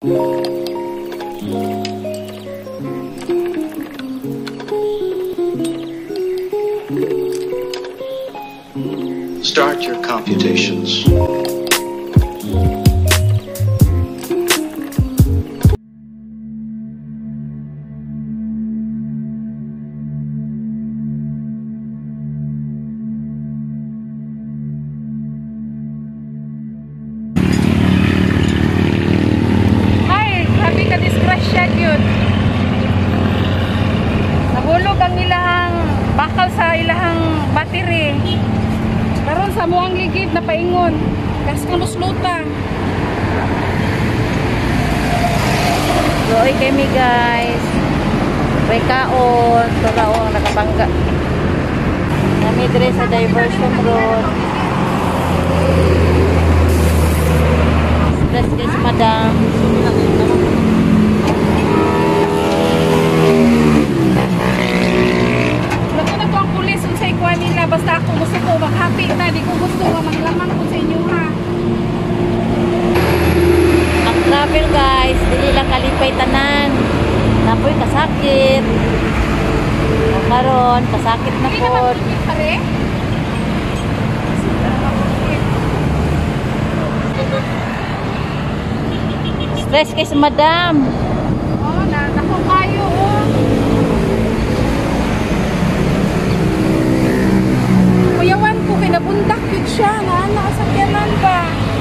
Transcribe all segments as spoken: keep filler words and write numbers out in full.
Start your computations. Ay, grabe ka disgrasya yun. Nahulog ang ilahang bakal sa ilahang battery. Karon sa muang ligid na paingon. Kas kulusluta. Doy kami guys. May kaon, tulaong nakabangga. Kami dire sa diversion road. Stress guys, madam. Lato na to ang pulis unsay kuha nila. Basta ako gusto ko maghati na. Di ko gusto nga maglamang ko sa inyo ha. Ang travel guys, dili lang kalipay tanan. Napoy kasakit. O karon, kasakit na Hindi po. naman pulis pare. Stress kay sa madam. Oh, na nako kayo oh. Kuyawan ko kay nabundak yun siya. Na nakasakyanan ba?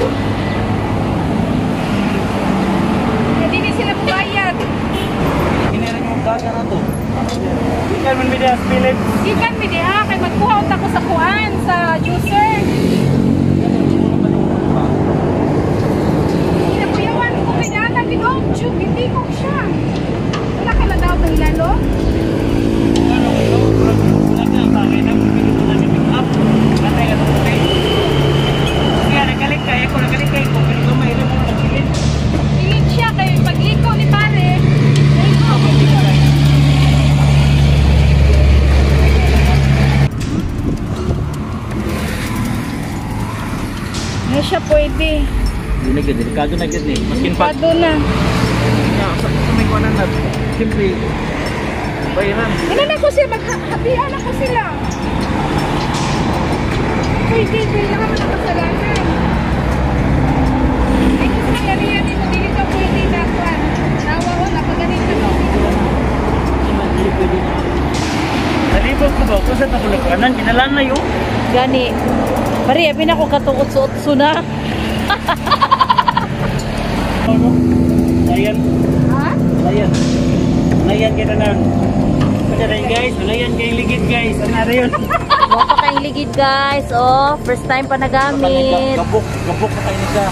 Kaya di ni sila bubayad. Kinirin yung daga na to. Ikan man media spilit. Ikan mi diha kay magkuha unta ko sa kuan sa juicer. Kuyawan ko kay nata ginog tube hindi ko siya. Wala ka na daw ng ilalo? Ano ko? Nagkang bagay na pinito na pick up. Katay ka to. Kaya nagkalik kaya ko nagkalik kaya ko pero ko mahirap mo magpilit. Ilit siya kay pagliko ni pare. Liko. Hindi siya pwede. Hindi na gid, delikado na gid ni. Maskin pa. Pado na. Sa may kuanan na. Siyempre bayaran. Ina na ko sila, maghabian ako sila. Pwede, kailangan mo na kasalanan. Ay, kung nagariyan mo, dili ka pwede na kwan. Nawa ko, napaganito mo. Hindi pwede na. Nalibot ko ba? Kung saan ako nagkuanan, kinalaan na yun. Gani. Pari, abi na ko katuot-suot na. Ano? Layan. Ha? Layan. Layan kita na. Kasi rin guys, layan kayong ligid guys. Ano na yun? Huwag pa kayong ligid guys. Oh, first time pa nagamit. Gabok, gabok na kayo nila.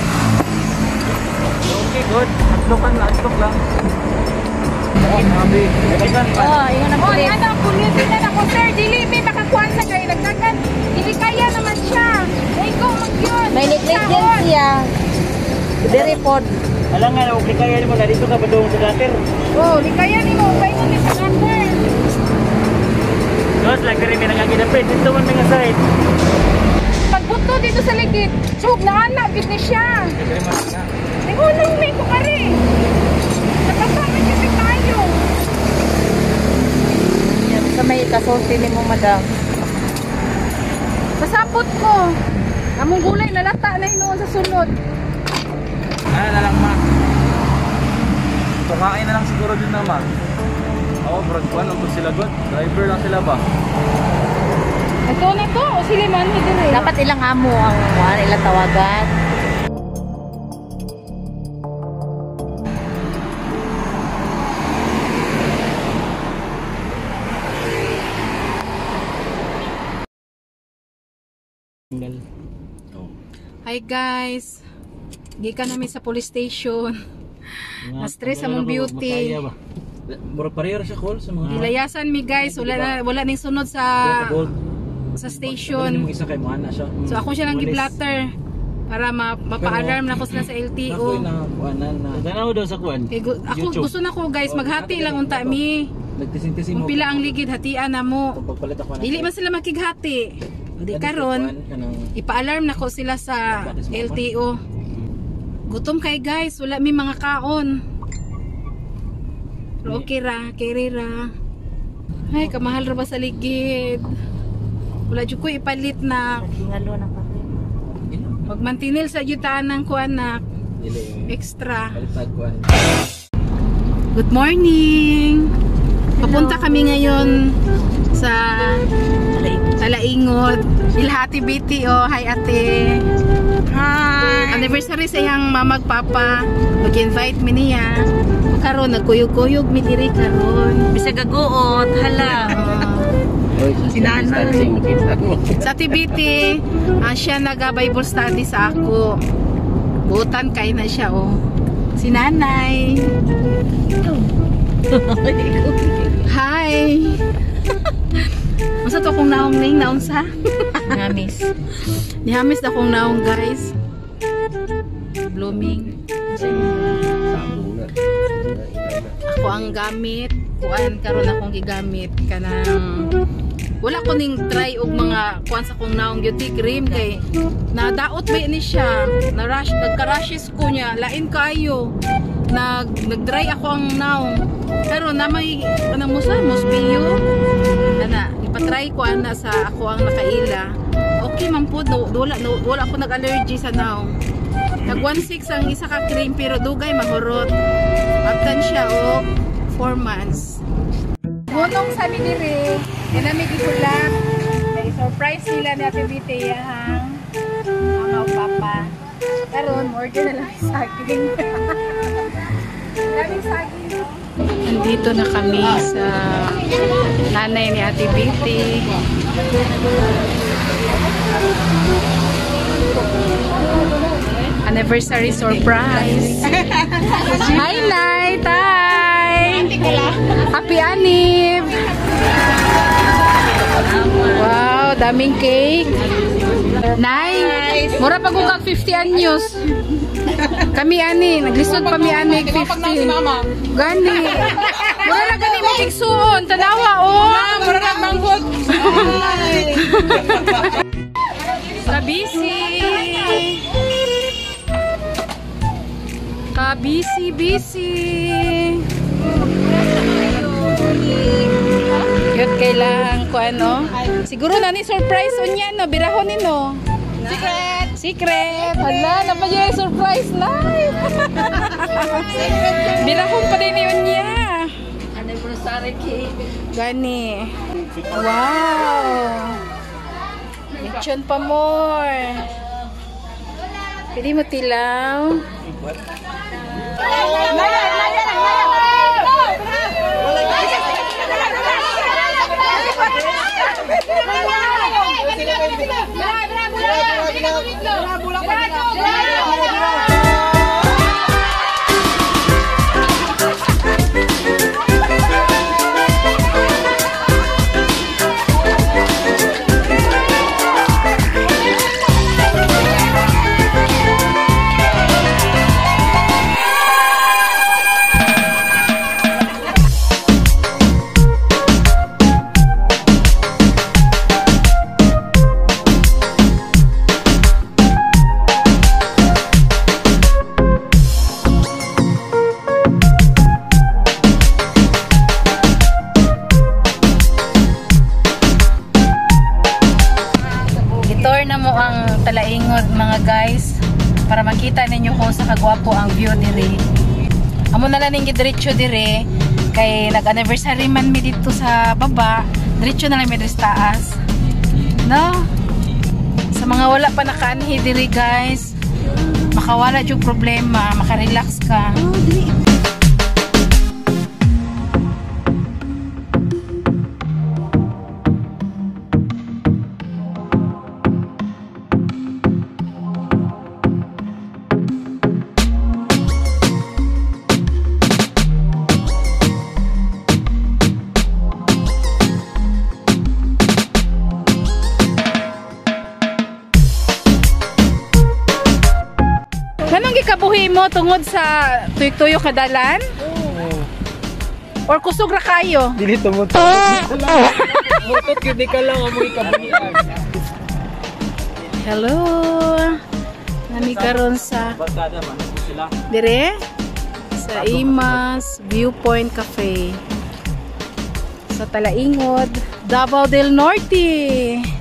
Okay, good. Atlokan lang, atlok lang. Oo, mabi. Oh, ingon ang Oh, pulis. yan ang pulis. Tingnan ako, sir. Dili, may makakuan sa kayo. Nagdagan. Dili kaya naman siya. Ay, ko, mag-yun. May negligence siya. Diri pod. Alam nga, okay kaya mo na dito ka ba doon sa dater? Oh, di kaya ni mo. Paingon ni sa number. Tapos lang rin may nangaginapit. Dito man mga side. Pagbuto dito sa ligid. Sug na anak, gid ni siya. Nahulong may ko kari. Nakasamit kasi tayo. Yan, sa may kasulti ni mo, madam. Masapot ko. Among gulay nalata na hinuon sa sunod. Ano na lang ma? Tukain na lang siguro dun na ma. Oo, brad ko ano sila god? Driver lang sila ba? Ito na to. O sila man hidire. Dapat ilang amo ang ano, ilang tawagan. Hi guys. Gikan namin sa police station. Na-stress among beauty. Murag pareho siya call sa mga Ilayasan mi guys. Wala na, wala ning sunod sa sa station. Isa kay mo ana siya. So ako siya lang gi-blatter para ma mapa-alarm na ko sila sa L T O. Ako na kuanan na. Tanaw daw sa kuan. Kay gu- ako gusto na ko guys maghati lang unta mi. Nagtisin-tisin Kung mo. pila ang ligid hatian na mo. Pagpalit ako na. Dili man sila makighati. Di karon ipaalarm na ko sila sa L T O. Gutom kay guys, wala mi mga kaon. Pero okay ra, kere ra. Ay, kamahal ra ba sa ligid? Wala jud ko ipalit na. Halo na pa. Magmantinil sa jutaan ng kuanak. Extra. Good morning. Papunta kami ngayon sa Talaingot. Ilhati B T O. Hi ate. Hi. Anniversary sa iyang mamag papa. Mag-invite mi niya. Karon nagkuyog-kuyog mi diri karon. Bisa gaguot, hala. Sinanay. Sa T B T, uh, siya naga-Bible study sa ako. Butan kay na siya oh. Si nanay. Hi. Masa to kung naong ning naon sa? Namis. Nihamis na kong naong guys. Blooming. Ako ang gamit. Kuan karon akong gigamit kanang wala ko ning try og mga kuan sa kong naong beauty cream kay nadaot ba ni siya. Na rush nagka-rashes ko niya. Lain kayo. Nag nag-dry ako ang naong. Pero na may kanang musa mosbiyo. Ana, ipatry ko ana sa ako ang nakaila. Okay man po, no, wala, no, wala ako nag-allergy sa naong. Nag one six ang isa ka cream pero dugay mahurot. Abtan siya o four months. Gunong sa midiri, dinamig isulat. May surprise nila ni Ate Bite hang mga papa. Karon order na lang sa akin. Daming saging, no? Nandito na kami sa nanay ni Ate Bite. Anniversary surprise. Hi, Nay! Tay! Happy Anib! Wow, daming cake. Nay, mura pa kung fifty anyos. Kami ani, naglisod pa mi ani fifty. Gani. Mura na gani mo tigsuon, tanawa oh. Mura na manghod. Kabisi. Kabisi-bisi. Cute kailang ko ano. Siguro na ni surprise unya no, birahon ni no. Secret. Secret. Hala, na pa yung surprise na. Birahon pa din yun niya. Anniversary cake. Gani. Wow. Lechon pa more. Pwede mo tilaw. Talaingot mga guys para makita ninyo kung sa kagwapo ang view dire. Amo na lang ning diretso dire kay nag-anniversary man mi dito sa baba, diretso na lang mi dito sa taas. No? Sa mga wala pa nakaanhi dire guys, makawala jud problema, maka-relax ka. Oh, dili. Kabuhi mo tungod sa tuyok-tuyok kadalan? Oo. Or kusog ra kayo? Dili tungod. Mutot gyud ka lang amoy kabuhian. Hello. Nami karon sa Barkada man. sila. Dire sa Imas Viewpoint Cafe sa Talaingod, Davao del Norte.